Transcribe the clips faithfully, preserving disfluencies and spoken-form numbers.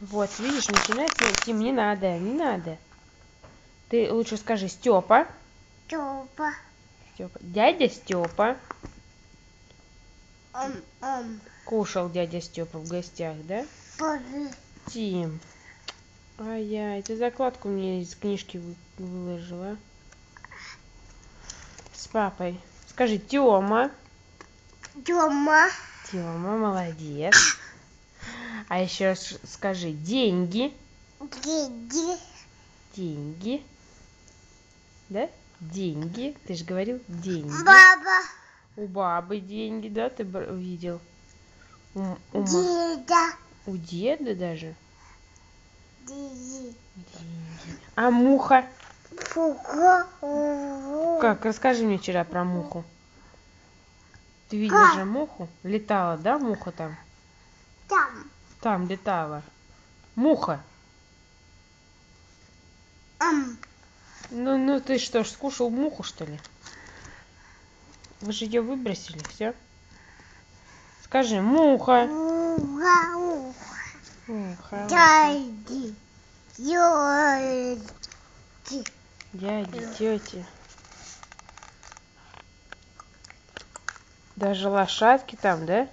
Вот, видишь, начинается Тим, не надо, не надо. Ты лучше скажи Степа. Степа. Степа. Дядя Степа. Ом, ом. Кушал дядя Степа в гостях, да? Боже. Тим. Ай-яй, ты закладку мне из книжки выложила. С папой. Скажи, Тёма. Тёма. Тёма, молодец. А еще скажи, деньги. Деньги. Деньги. Да? Деньги. Ты же говорил деньги. Баба. У бабы деньги, да, ты увидел? У, у Деда. У деда даже? Деньги. Деньги. А муха? Фуха. Как? Расскажи мне вчера про муху. Ты видел Как? же муху? Летала, да, муха там? Там. Там летала. Муха. Ам. Ну, ну ты что ж, скушал муху, что ли? Вы же ее выбросили, все? Скажи, муха. Муха. Муха. Дяди. Тёти. Дяди, тети. Даже лошадки там, да?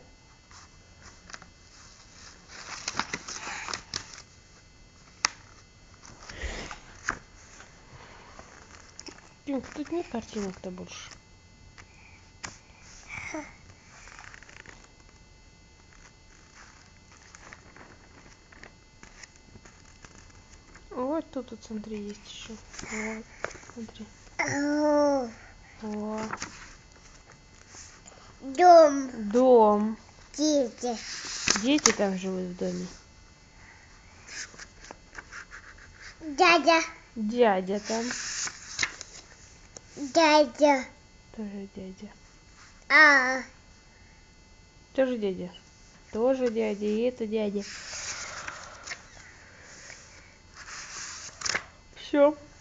Тимка, тут нет картинок-то больше. Вот тут, вот, смотри, есть еще. Вот, смотри. Вот. Дом. Дом. Дети. Дети там живут в доме. Дядя. Дядя там. Дядя. Тоже дядя. А. Тоже дядя. Тоже дядя. И это дядя. Все.